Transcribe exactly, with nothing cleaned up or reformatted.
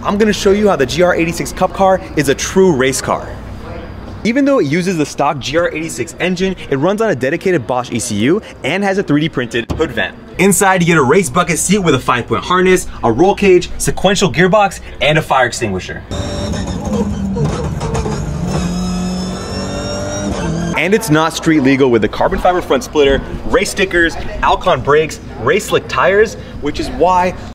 I'm gonna show you how the G R eighty-six Cup car is a true race car. Even though it uses the stock G R eighty-six engine, it runs on a dedicated Bosch E C U and has a three D printed hood vent. Inside, you get a race bucket seat with a five point harness, a roll cage, sequential gearbox, and a fire extinguisher. And it's not street legal with the carbon fiber front splitter, race stickers, Alcon brakes, race slick tires, which is why